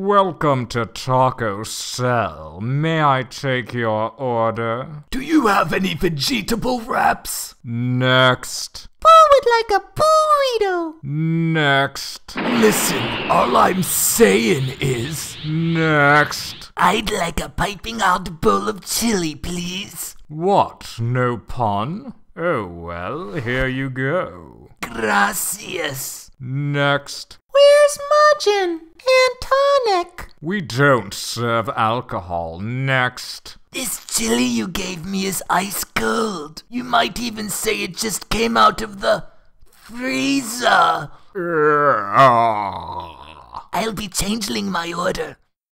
Welcome to Taco Cell. May I take your order? Do you have any vegetable wraps? Next. Boo would like a burrito. Next. Listen, all I'm saying is... Next. I'd like a piping hot bowl of chili, please. What, no pun? Oh well, here you go. Gracias. Next. Where's Majin and tonic? We don't serve alcohol. Next. This chili you gave me is ice cold. You might even say it just came out of the freezer. I'll be changing my order.